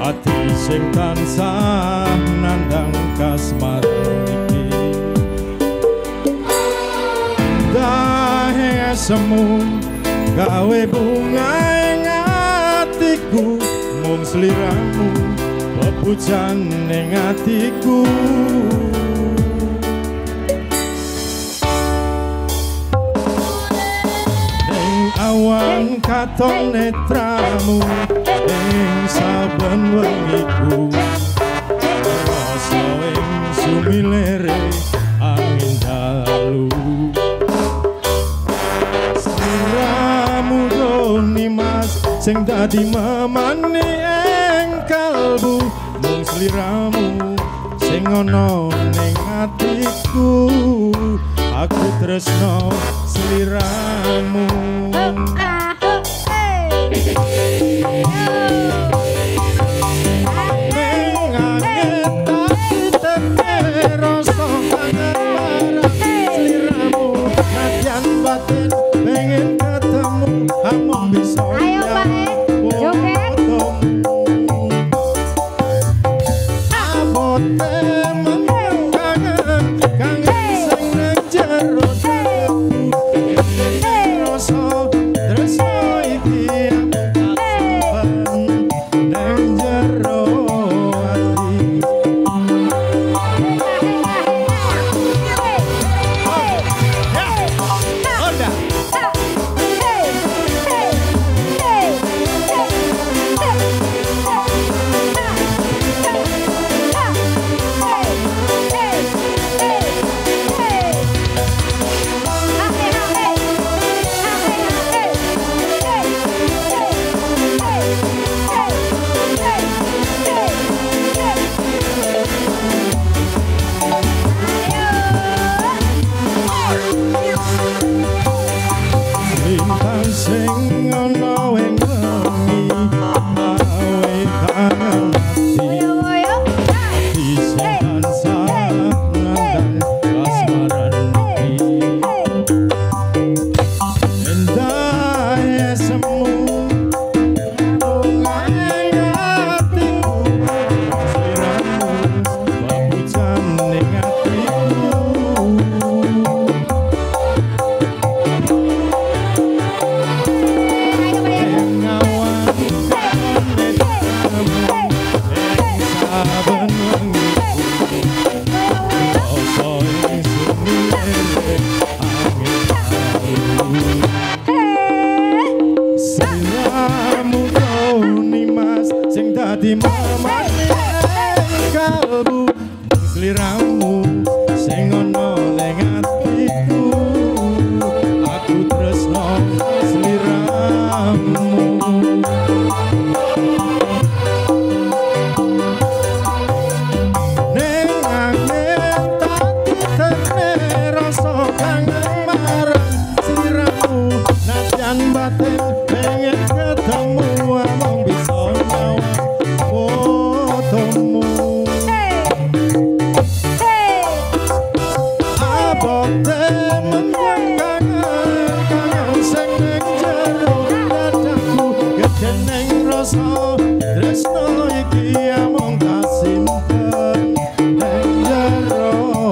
ati sing tansah nandang kasmaran iki dahe semu gawe bunga ing atiku mung sliramu pepujan ning atiku awan katon netramu ing saben wengiku rasa ing sumilere angin dalu sliramu doni mas sing dadi memani ing kalbu mung sliramu sing ana ning atiku aku tresno sliramu pengen ketemu among bisa ayo Pak joget abote kangen kangen sing nang jero rasa rasa iki nang jero sing ana ing wengi awe kangen ati sing tansah nandang kasmaran iki endah semu ing atiku sliramu babujan ning atiku di mamane kalbu sliramu sing ana ning atiku aku tresno sliramu ning angin tak rasa kangen marang sliramu najan batin pengen ketemu among bisa nyawa fotomu abote menyangan kangen sing ning jero dadaku gedheneng rasa tresno iki among kasimpen ning jero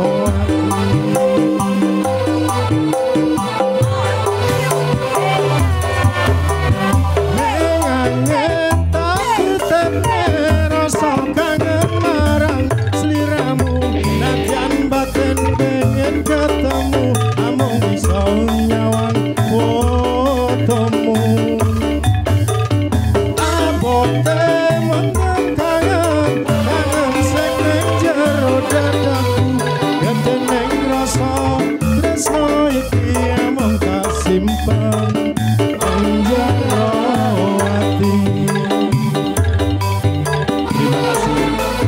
ketemu among bisa nyawang fotomu abote menyangan kangen sing ning jero dadaku gedheneng rasa tresno iki among kasimpen ing jero ati. Terima kasih.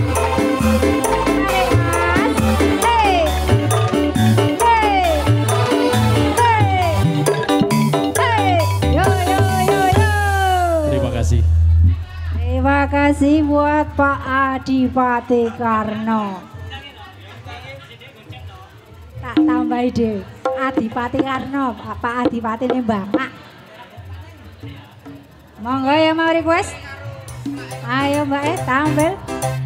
Terima kasih buat Pak Adipati Karno. Tak tambahi deh, Adipati Karno, Pak Adipati ini Mbak. Monggo ya mau request. Ayo Mbak tampil.